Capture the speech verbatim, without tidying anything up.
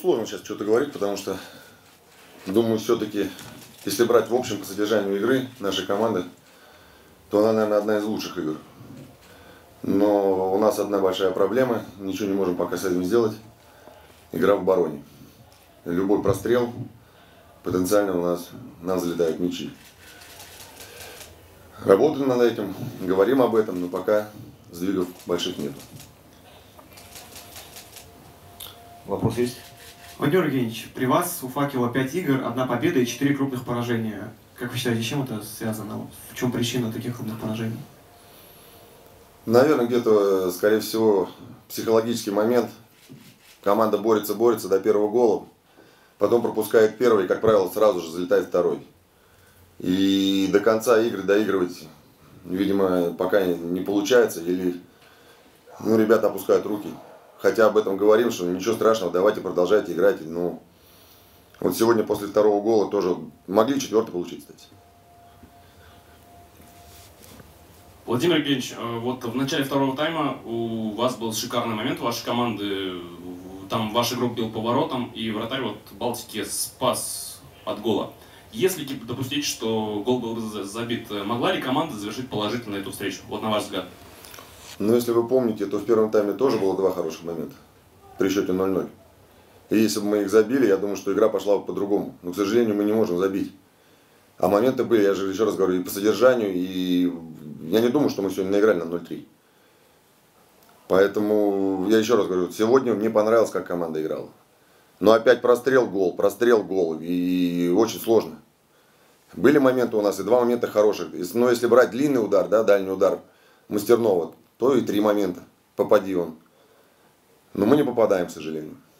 сложно сейчас что-то говорить, потому что, думаю, все-таки, если брать в общем по содержанию игры нашей команды, то она, наверное, одна из лучших игр. Но у нас одна большая проблема, ничего не можем пока с этим сделать. Игра в обороне. Любой прострел, потенциально у нас, у нас залетают мячи. Работаем над этим, говорим об этом, но пока сдвигов больших нет. Вопрос есть? Владимир Евгеньевич, при вас у «Факела» пять игр, одна победа и четыре крупных поражения. Как вы считаете, с чем это связано? В чем причина таких крупных поражений? Наверное, где-то, скорее всего, психологический момент. Команда борется, борется до первого гола, потом пропускает первый, и, как правило, сразу же залетает второй. И до конца игры доигрывать, видимо, пока не получается, или ну, ребята опускают руки. Хотя об этом говорим, что ничего страшного, давайте продолжайте играть. Ну, вот сегодня после второго гола тоже могли четвертый получить, кстати. Владимир Евгеньевич, вот в начале второго тайма у вас был шикарный момент у вашей команды. Там ваш игрок бил по воротам, и вратарь вот Балтики спас от гола. Если допустить, что гол был забит, могла ли команда завершить положительно эту встречу? Вот на ваш взгляд. Ну, если вы помните, то в первом тайме тоже было два хороших момента при счете ноль ноль. И если бы мы их забили, я думаю, что игра пошла бы по-другому. Но, к сожалению, мы не можем забить. А моменты были, я же еще раз говорю, и по содержанию, и я не думаю, что мы сегодня наиграли на ноль три. Поэтому, я еще раз говорю, сегодня мне понравилось, как команда играла. Но опять прострел, гол, прострел, гол, и очень сложно. Были моменты у нас, и два момента хороших. Но если брать длинный удар, да, дальний удар Мастернова, то и три момента. Попади он. Но мы не попадаем, к сожалению.